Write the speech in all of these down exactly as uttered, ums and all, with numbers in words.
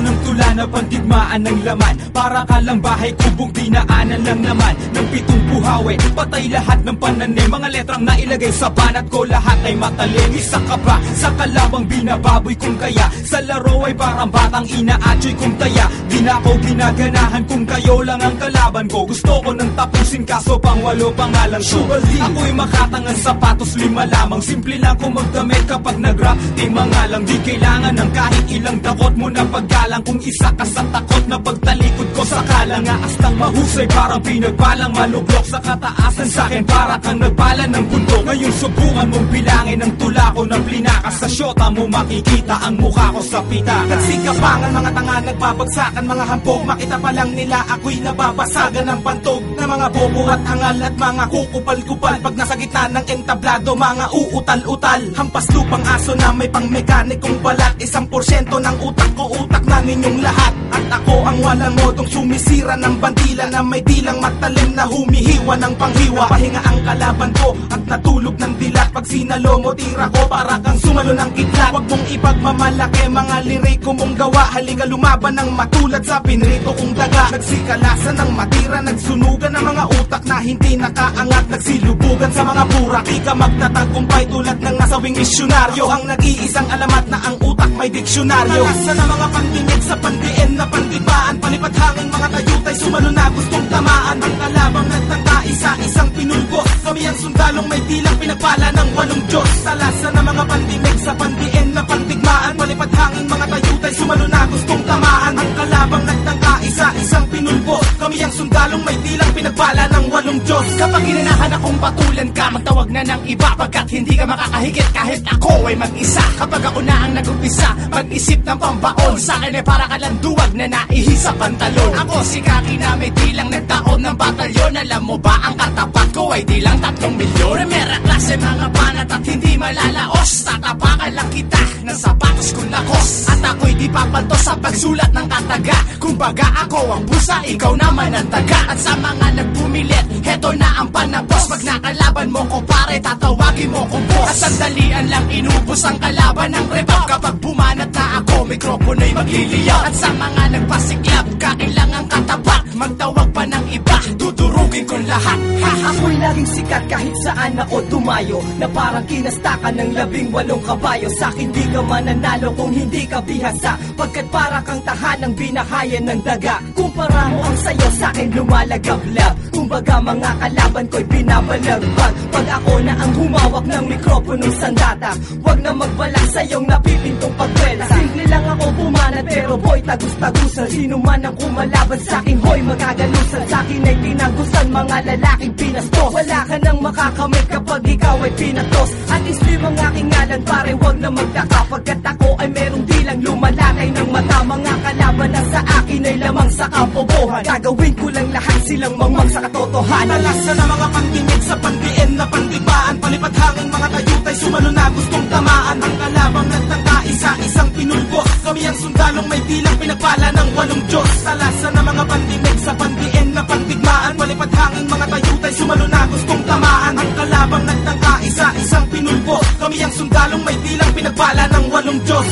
ng tula na pandigmaan ng laman. Para ka lang bahay kubong dinaanan lang naman ng pitong buhawi. Patay lahat ng pananim, mga letrang nailagay sa banat ko, lahat ay matalim. Isa ka ba sa kalabang binababoy kung kaya? Sa laro ay parang batang inaatsoy kung taya. Di na ako ginaganahan kung kayo lang ang kalaban ko. Gusto ko nang tapusin kaso pang walo pangalan ko. Ako'y makatangan sapatos lima lamang. Simple lang kung magdamit kapag nag-rap. Di mga lang, di kailangan ng kahit ilang dakot mo na paggalang. Kung isa ka sa takot na pagtalikod ko sa kalang. Astang mahusay parang pinagbalang malublok sa kataasan sa akin para kang nagpala ng bundok. Ngayon subukan mong bilangin ang tula ko na plinakas. Sa syota mo makikita ang mukha ko sa pita. Nagsikapangan mga tanga, nagbabagsakan mga hampog. Makita pa lang nila ako'y nababasagan ng pantog na mga bobo at hangal at mga kukupal-kupal. Pag nasa gitna ng entablado, mga uutal-utal. Hampas lupang aso na may pang mekanikong balat. Isang porsyento ng utak ko, utak na ninyong lahat. At ako ang walang modong sumisira ng bandila na may dilang matalim na humihiwa ng panghiwa. Pahinga ang kalaban ko at natulog ng dilat. Pag sinalo mo tira ko para kang sumalo ng kidlat. Huwag mong ipagmamalaki mga liriko mong gawa. Halika lumaban ng matulad sa pinrito kong daga. Nagsikalasan ng matira, nagsunugan ng mga utak na hindi nakaangat. Nagsilubugan sa mga burak, di ka magtatagumpay tulad ng nasawing misyonaryo. Ang nag-iisang alamat na ang utak may diksyonaryo. Nalasan ng mga pandinig sa pandiin na pandibaan. Palipad hangin mga tayutay, sumalo na gustong tamaan. Ang kalabang nagtangka, isa-isang pinulbos. Kami ang sundalong may dilang pinagpala ng walong Diyos. Talasan ng mga pandinig sa pandiin na pandigmaan. Palipad hangin mga tayutay, sumalo na gustong tamaan. Ang kalabang nagtangka, isa-isang pinulbos. Kami ang sundalong may dilang pinagpala ng walong Diyos. Kapag inanahan akong patulan ka, magtawag na ng iba. Pagkat hindi ka makakahigit kahit ako ay mag-isa. Kapag ako na ang nag-umpisa, mag-isip ng pambaon. Sa akin ay para ka lang duwag na naihi sa pantalon. Ako si Kaki na may dilang nagtaon ng batalyon. Alam mo ba ang katapat ko ay dilang tatlong milyon. Remera klase mga banat at hindi malalaos. Tatapakan lang kita ng sapatos kong lakos. At ako'y di papalto sa pagsulat ng kataga. Kumbaga ako ang busa, ikaw naman ang taga. At sa mga nagpumilit, heto na ang panapos. Pag nakalaban mo ko pare, tatawagin mo ko boss. At sandalian lang inubos ang kalaban ng rebab. Kapag bumanat na ako, mikropono'y magliliyaw. At sa mga nagpasiklab, kakailangang katapat. Magtawag pa ng iba, dudurugin ko lahat. Ha! Ako'y laging sikat kahit saan ako tumayo. Na parang kinastakan ng labing walong kabayo. Sa'kin di ka mananalo kung hindi ka bihasa. Pagkat para kang tahanang binahayan ng daga. Kumpara mo ang sayo, sa'kin lumalagablab. Kumbaga mga kalaban ko'y binabalagbag. Pag ako na ang humawak ng mikroponong sandata, wag na magbalak sa iyong napipintong pagwela. Simple lang ako bumanat pero boy tagus-tagusan. Sino man ang kumalaban sa'kin, hoy magagalusan. Sa'kin ay tinagusan mga lalaking pinastos. Wala ka nang makakamit kapag ikaw ay pinatos. At islim ang aking ngalan pare, wag na magtaka. Pagkat ako ay merong dilang lumalatay ng mata. Mga kalaban na sa akin ay lamang sa kabobohan. Gagawin ko lang lahat silang mangmang sa katotohanan. Nalasan na mga pandinig sa pandiin na pandibaan. Palipad hangin mga tayutay, sumalo na gustong tamaan. Ang kalabang nagtangka, isa-isang pinulbos. Kami ang sundalong may dilang pinagpala ng walong Diyos. Talasan na mga pandinig sa pandiin na pandigmaan. Palipad hangin mga tayutay, sumalo na gustong tamaan. Ang kalabang nagtangka, isa-isang pinulbos. Kami ang sundalong may dilang pinagpala ng walong Diyos.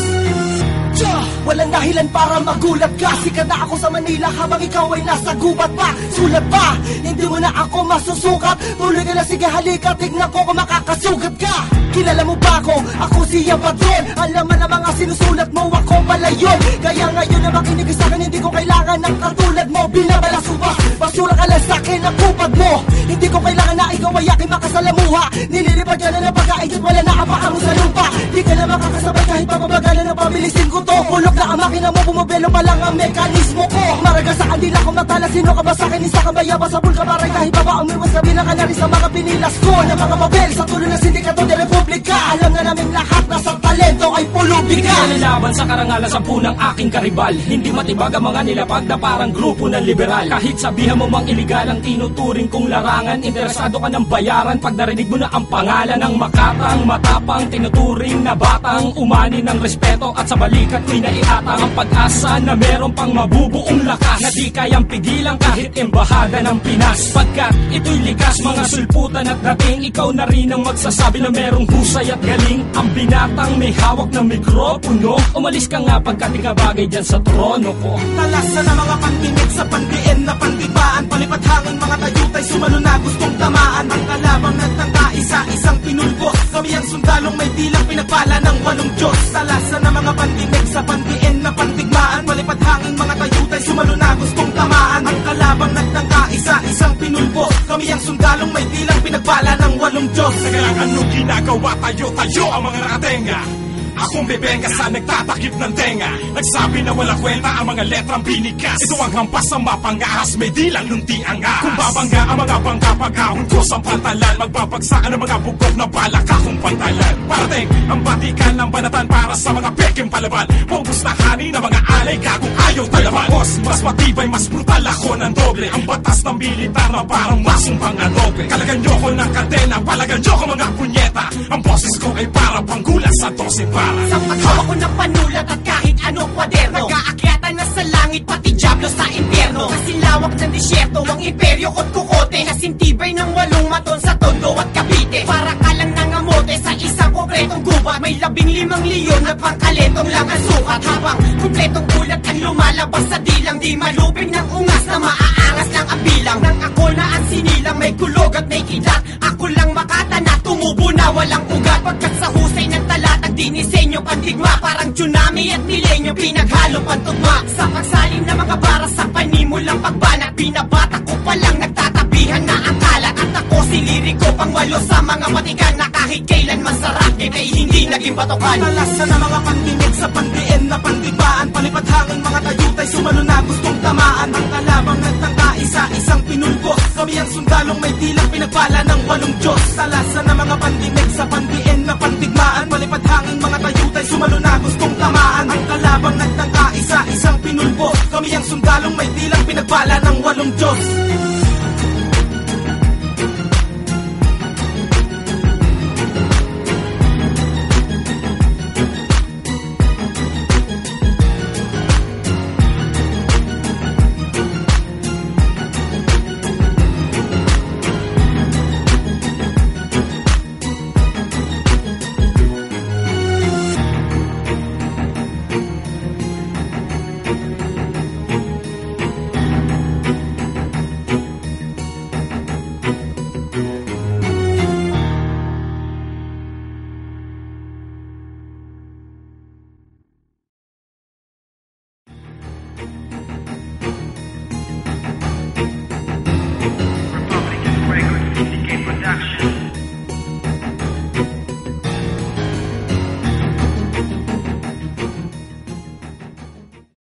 Walang dahilan para magulat ka. Sikat na ako sa Manila habang ikaw ay nasa gubat pa. Sulat pa, hindi mo na ako masusukat. Tuloy ka na, sige halika, tignan ko kung makakasugat ka. Kilala mo ba ako? Ako siya Padron. Alam mo na mga sinusulat mo, ako pala yun. Kaya ngayon na makinig sa akin, hindi ko kailangan ng katulad mo. Binabalaso ba? Basura ka lang sa akin ang kupad mo. Hindi ko kailangan na ikaw ay aking makasalamuha. Nililipad ka na ng pagkaigit, wala na kapaka mo sa lupa. Di ka na makakasabay kahit papabagalan na pabilisin ko to. Kulok na ang makina mo, bumabelo pa lang ang mekanismo ko. Maragal sa kandila ko matala, sino ka ba sa akin? Isa ka ba yaba sa bulka baray kahit baba umiwas ka bilang ka na rin sa mga pinilas ko. Na mga mabel sa tuloy ng sindikato de Republika. Alam na namin lahat na sa talento ay pulubiga. Hindi nalaban sa karangalan sa punang aking karibal. Hindi matibag ang mga nilapag na parang grupo ng liberal. Kahit sabihan mo mang iligal ang tinuturing kong larangan, interesado ka ng bayaran pag narinig mo na ang pangalan ng makatang, matapang, tinuturing na batang umani ng respeto at sa balikat ko'y naiatang ang pag-asa na meron pang mabubuong lakas na di kayang pigilan kahit embahada ng Pinas. Pagkat ito'y likas, mga sulputan at dating, ikaw na rin ang magsasabi na merong husay at galing. Ang binatang may hawak na mikropono. Umalis ka nga pagkat di ka bagay dyan sa trono ko. Talasan na mga pandinig sa pandiin na pandibaan. Palipat hangin mga tayutay sumalo na gustong tamaan. Ang kalabang nagtangka isa-isang pinulbos. Kami ang sundalong may dilang pinagpala ng walong Diyos. Talasan na mga pandinig sa pandiin na pandigmaan. Palipat hangin mga tayutay sumalo na gustong tamaan. Ang kalabang nagtangka isa-isang pinulbos. Kami ang sundalong may dilang pinagpala ng walong Diyos. Teka lang, anong ginagawa tayo-tayo ang mga nakatenga? Akong bebenga sa nagtatakip ng tenga. Nagsabi na wala kwenta ang mga letrang binigas. Ito ang hampas sa mapangahas, may dilang lunti ang ahas. Kung babangga ang mga bangka pag-ahon ko sa pantalan, magbabagsakan ang mga bugok na balak akong pantalan. Parating ang batikan ng banatan para sa mga peking palaban. Pugos na hani ng mga alay kagong ayaw talaban. Boss, mas matibay, mas brutal ako ng doble. Ang batas ng militar na parang masumpang na doble. Kalagan nyo ko ng kadena, palagan nyo ko mga punyeta. Ang boses ko ay para panggulat sa dose para. Sa paghawa ko ng panulat at kahit anong kwaderno, nag-aakyatan na sa langit pati Diablo sa impyerno. Kasi lawak ng disyerto ang imperyo ko't kukote. Nasintibay ng walong maton sa Tondo at Cavite. Para ka lang nangamote sa isang kompletong gubat. May labing limang leon na pangkaletong lang ang sukat. Habang kompletong ulat ang lumalabas sa dilang. Di maluping ng ungas na maaangas lang ang bilang. Nang ako na ang sinilang may kulog at may kidat. Ako lang makatana, tumubo na walang ugat. Pagkat sa husay ng talatag dinisenyo pandigma. Parang tsunami at milenyo pinaghalo pantugma. Sa pagsalim na mga bara sa panimulang pagbanat. Binabata ko palang nagtatabihan na ang kalat. At ako siniri ko pang walo sa mga matigan. Na kahit kailan man sa racket ay hindi naging batokan. Talasan na mga pandinig sa pandiin na pandibaan. Palipat hangin mga tayutay sumalo na gustong tamaan. Ang kalabang nagtangka isa-isang pinulbos. Kami ang sundalong may dilang pinagpala ng walong Diyos. Talasan na mga pandinig sa pandiin na pandigmaan. Palipat hangin mga tayutay sumalo na gustong tamaan. Ang kalabang nagtangka isa-isang pinulbos. Kami ang sundalong may dilang pinagpala ng walong Diyos.